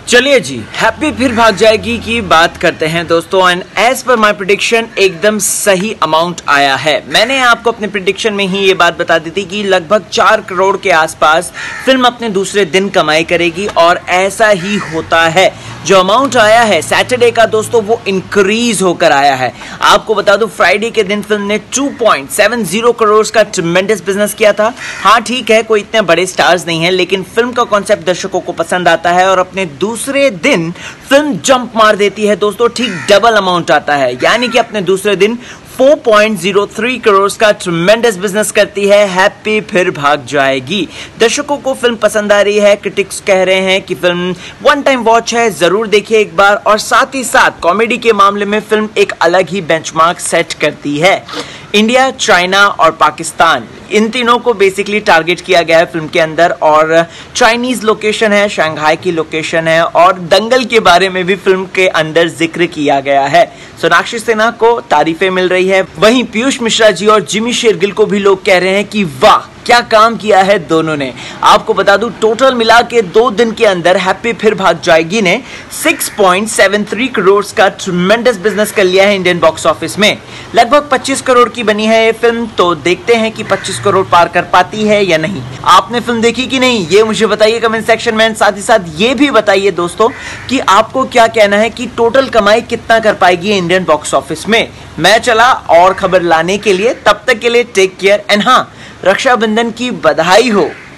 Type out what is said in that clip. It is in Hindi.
चलिए जी, हैप्पी फिर भाग जाएगी की बात करते हैं दोस्तों। And as per my prediction एकदम सही अमाउंट आया है। मैंने आपको अपने प्रेडिक्शन में ही ये बात बता दी थी कि लगभग 4 करोड़ के आसपास फिल्म अपने दूसरे दिन कमाई करेगी और ऐसा ही होता है। जो अमाउंट आया है सैटरडे का दोस्तों वो इंक्रीज होकर आया है। आपको बता दूं फ्राइडे के दिन फिल्म ने 2.70 करोड़ का ट्रेमेंडस बिजनेस किया था। हाँ ठीक है, कोई इतने बड़े स्टार्स नहीं है, लेकिन फिल्म का कॉन्सेप्ट दर्शकों को पसंद आता है और अपने दूसरे दिन फिल्म जंप मार देती है दोस्तों, ठीक डबल अमाउंट आता है। यानी कि अपने दूसरे दिन 4.03 करोड़ का ट्रेमेंडस बिजनेस करती है हैप्पी फिर भाग जाएगी। दर्शकों को फिल्म पसंद आ रही है, क्रिटिक्स कह रहे हैं कि फिल्म वन टाइम वॉच है, जरूर देखिए एक बार। और साथ ही साथ कॉमेडी के मामले में फिल्म एक अलग ही बेंचमार्क सेट करती है। इंडिया, चाइना और पाकिस्तान, इन तीनों को बेसिकली टारगेट किया गया है फिल्म के अंदर। और चाइनीज लोकेशन है, शंघाई की लोकेशन है और दंगल के बारे में भी फिल्म के अंदर जिक्र किया गया है। सोनाक्षी सिन्हा को तारीफें मिल रही है, वहीं पीयूष मिश्रा जी और जिमी शेरगिल को भी लोग कह रहे हैं कि वाह क्या काम किया है दोनों ने। आपको बता दूं टोटल मिला के 2 दिन के अंदर हैप्पी फिर भाग जाएगी ने 6.73 करोड़ का ट्रेमेंडस बिजनेस कर लिया है इंडियन बॉक्स ऑफिस में। लगभग 25 करोड़ की बनी है ये फिल्म, तो देखते हैं कि 25 करोड़ पार कर पाती है या नहीं। आपने फिल्म देखी कि नहीं ये मुझे बताइए कमेंट सेक्शन में। साथ ही साथ ये भी बताइए दोस्तों कि आपको क्या कहना है कि टोटल कमाई कितना कर पाएगी इंडियन बॉक्स ऑफिस में। मैं चला और खबर लाने के लिए, तब तक के लिए टेक केयर एंड हाँ, रक्षाबंधन की बधाई हो।